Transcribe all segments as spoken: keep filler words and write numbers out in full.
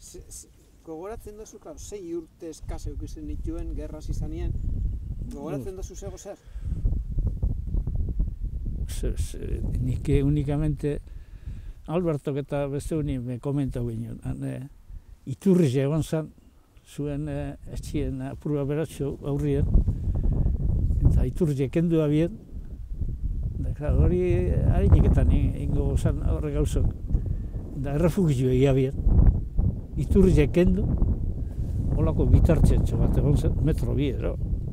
gogoratzen duzu, klaro, sei urte eskase eukizen dituen, gerraz izanien, gogoratzen duzu zego zer? Nik unikamente, Albertok eta beste honi me komentau ginen, iturriz egon zen, zuen etxien apurua beratxo aurrien, eta iturriz ekendu abien, hori hariniketan ingo zen horre gauzok, da errefugio egia bien. Iturriz ekendu, holako bitartxetxo bat egon zen, metro bi, ero.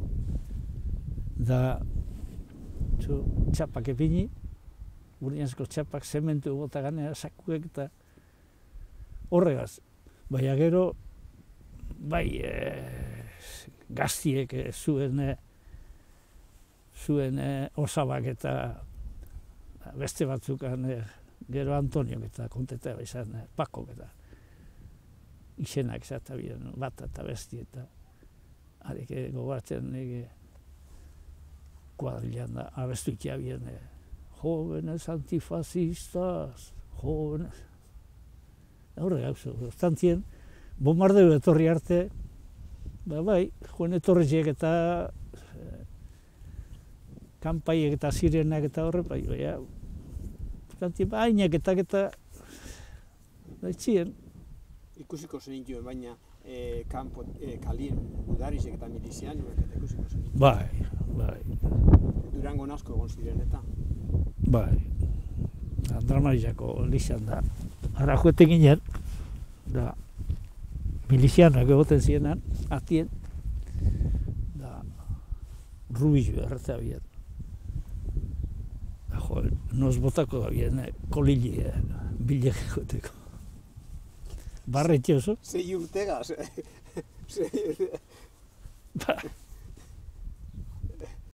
Da, txu, txapak epini, urianzko txapak zementu bota ganea, sakuek eta horregaz. Baina gero, bai, e, gaztiek e, zuen, e, zuen e, osabak eta beste batzukan, e, gero Antoniok eta konteta izan, e, Pakok eta izenak zata bian, bat eta besti eta harik gogoratzen nire kuadrilan da, abestu ikia bian, e, jóvenes antifascistas, jóvenes, horre gauzo, zantzien, bombardeo etorri arte, ba bai, joan etorriziek eta e, kanpaiek eta sirenak eta horre, bai, bai, zantzien, ba, hainak eta eta, daitzien, Ikusiko zenituen, baina e, kanpo, e, kalien, udarizek eta milizianuek eta ikusiko zenituen. Bai, bai. Durango asko egon ziren eta. Bai. Andramarizako lizan da. Ara joete ginen, da milizianuak egoten zienan, atien, da rubizu erretzea bien. Da jo, noz botako da bien, kolili, eh, bilek egoteko. Barretioso. Sei urtegaz. Sei urtegaz.